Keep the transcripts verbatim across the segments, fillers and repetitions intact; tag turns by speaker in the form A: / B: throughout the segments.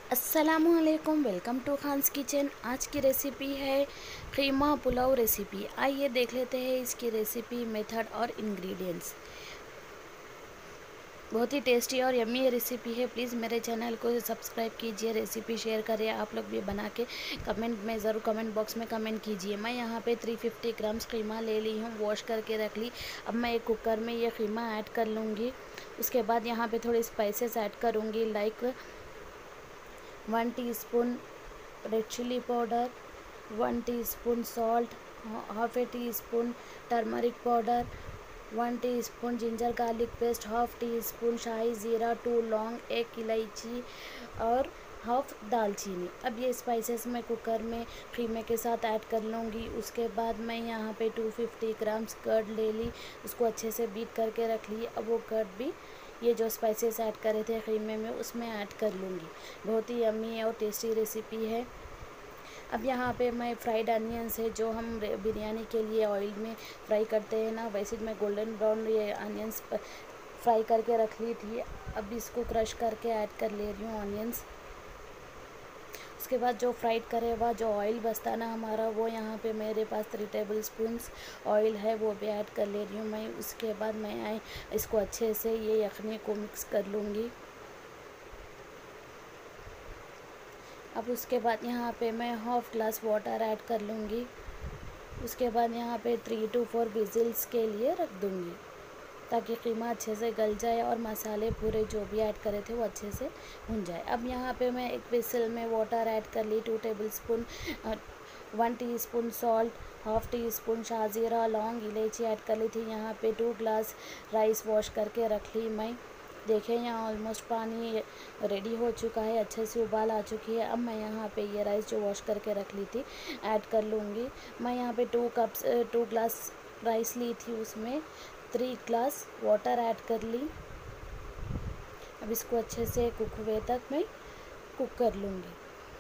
A: अस्सलामुअलैकुम, welcome to Khans kitchen. आज की रेसिपी है कीमा पुलाव रेसिपी। आइए देख लेते हैं इसकी रेसिपी, मेथड और इंग्रेडिएंट्स। बहुत ही टेस्टी और यम्मी रेसिपी है। प्लीज़ मेरे चैनल को सब्सक्राइब कीजिए, रेसिपी शेयर करिए। आप लोग भी बना के कमेंट में ज़रूर कमेंट बॉक्स में कमेंट कीजिए। मैं यहाँ पे तीन सौ पचास ग्राम्स कीमा ले ली हूँ, वॉश करके रख ली। अब मैं एक कुकर में ये कीमा ऐड कर लूँगी। उसके बाद यहाँ पे थोड़े स्पाइसेस ऐड करूँगी, like one teaspoon red chilli powder, one teaspoon salt, half a teaspoon turmeric powder, one teaspoon ginger garlic paste, half teaspoon shahi jeera, two लौंग, एक इलायची और हाफ दालचीनी। अब ये स्पाइसेस मैं कुकर में कीमे के साथ ऐड कर लूँगी। उसके बाद मैं यहाँ पे दो सौ पचास ग्राम्स कर्ड ले ली, उसको अच्छे से बीट करके रख ली। अब वो कर्ड भी ये जो स्पाइसेस ऐड करे थे कीमे में उसमें ऐड कर लूँगी। बहुत ही यम्मी और टेस्टी रेसिपी है। अब यहाँ पे मैं फ्राइड अनियंस है, जो हम बिरयानी के लिए ऑयल में फ्राई करते हैं ना, वैसे मैं गोल्डन ब्राउन ये अनियंस फ्राई करके रख ली थी। अब इसको क्रश करके ऐड कर ले रही हूँ ऑनियंस। उसके बाद जो फ्राइड करे हुआ जो ऑयल बचता ना हमारा, वो यहाँ पे मेरे पास थ्री टेबल स्पून्स ऑयल है, वो भी ऐड कर ले रही हूँ मैं। उसके बाद मैं इसको अच्छे से ये यखनी को मिक्स कर लूँगी। अब उसके बाद यहाँ पे मैं हाफ ग्लास वाटर ऐड कर लूँगी। उसके बाद यहाँ पे थ्री टू फोर विजिल्स के लिए रख दूँगी, ताकि कीमा अच्छे से गल जाए और मसाले पूरे जो भी ऐड करे थे वो अच्छे से भुन जाए। अब यहाँ पे मैं एक विसल में वाटर ऐड कर ली, two tablespoon one teaspoon salt, half teaspoon shahjeera, laung, elaichi add कर ली थी। यहाँ पे टू ग्लास राइस वॉश करके रख ली मैं। देखिए यहाँ ऑलमोस्ट पानी रेडी हो चुका है, अच्छे से उबाल आ चुकी है। अब मैं यहाँ पे ये राइस जो वॉश करके रख ली थी ऐड कर लूँगी। मैं यहाँ पे two cups two glass rice ली थी, उसमें थ्री ग्लास वाटर ऐड कर ली। अब इसको अच्छे से कुक हुए तक मैं कुक कर लूँगी।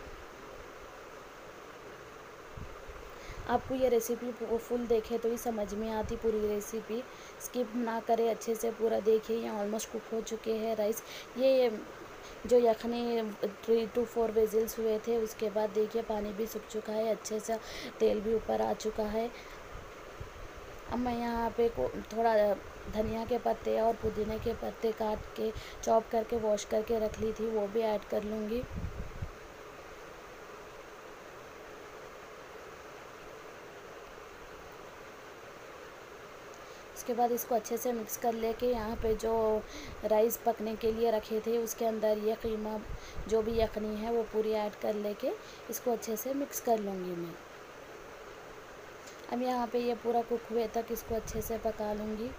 A: आपको ये रेसिपी फुल देखे तो ही समझ में आती पूरी रेसिपी, स्किप ना करें, अच्छे से पूरा देखिए। यहाँ ऑलमोस्ट कुक हो चुके हैं राइस। ये जो yakhni three two four whistles हुए थे, उसके बाद देखिए पानी भी सूख चुका है, अच्छे से तेल भी ऊपर आ चुका है। अब मैं यहाँ पे को थोड़ा धनिया के पत्ते और पुदीने के पत्ते काट के चॉप करके वॉश करके रख ली थी, वो भी ऐड कर लूँगी। उसके बाद इसको अच्छे से मिक्स कर लेके यहाँ पे जो राइस पकने के लिए रखे थे उसके अंदर ये कीमा जो भी यखनी है वो पूरी ऐड कर लेके इसको अच्छे से मिक्स कर लूँगी मैं। अब यहाँ पे ये पूरा कुक हुए तक इसको अच्छे से पका लूँगी।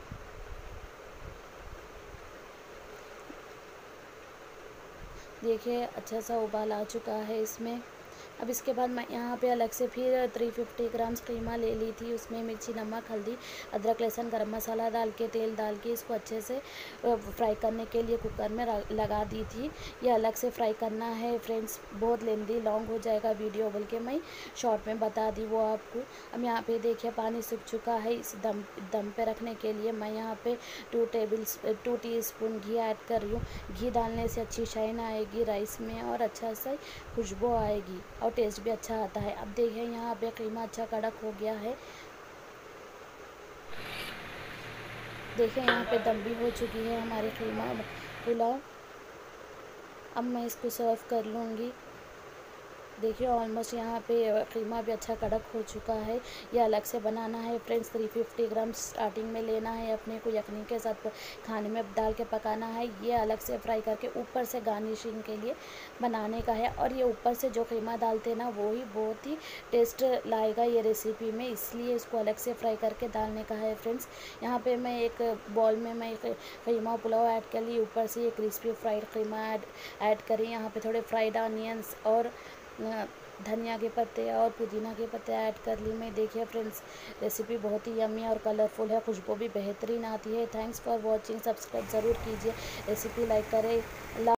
A: देखिए अच्छा सा उबाल आ चुका है इसमें। अब इसके बाद मैं यहाँ पे अलग से फिर तीन सौ पचास ग्राम्स कीमा ले ली थी, उसमें मिर्ची, नमक, हल्दी, अदरक, लहसुन, गरम मसाला डाल के तेल डाल के इसको अच्छे से फ्राई करने के लिए कुकर में लगा दी थी। ये अलग से फ्राई करना है फ्रेंड्स, बहुत लेंदी लॉन्ग हो जाएगा वीडियो, बल्कि मैं शॉर्ट में बता दी वो आपको। अब यहाँ पे देखिए पानी सूख चुका है। इस दम दम पे रखने के लिए मैं यहाँ पे two table two teaspoon घी ऐड कर रही हूँ। घी डालने से अच्छी शाइन आएगी राइस में और अच्छा सा खुशबू आएगी और टेस्ट भी अच्छा आता है। अब देखिए यहाँ पे कीमा अच्छा कड़क हो गया है। देखिए यहाँ पे दम भी हो चुकी है हमारी कीमा पुलाव। अब मैं इसको सर्व कर लूँगी। देखिए ऑलमोस्ट यहाँ पे कीमा भी अच्छा कड़क हो चुका है। ये अलग से बनाना है फ्रेंड्स। तीन सौ पचास ग्राम स्टार्टिंग में लेना है अपने को, यखनी के साथ खाने में डाल के पकाना है। ये अलग से फ्राई करके ऊपर से गार्निशिंग के लिए बनाने का है। और ये ऊपर से जो कीमा डालते हैं ना, वो ही बहुत ही टेस्ट लाएगा ये रेसिपी में, इसलिए इसको अलग से फ्राई करके डालने का है फ्रेंड्स। यहाँ पर मैं एक बॉल में मैं एक कीमा पुलाव ऐड कर ली, ऊपर से ये क्रिस्पी फ्राइड कीमा ऐड ऐड करी। यहाँ पर थोड़े फ्राइड अनियंस और धनिया के पत्ते और पुदीना के पत्ते ऐड कर ली मैं। देखिए फ्रेंड्स रेसिपी बहुत ही यम्मी और कलरफुल है, खुशबू भी बेहतरीन आती है। थैंक्स फॉर वॉचिंग, सब्सक्राइब ज़रूर कीजिए, रेसिपी लाइक करें।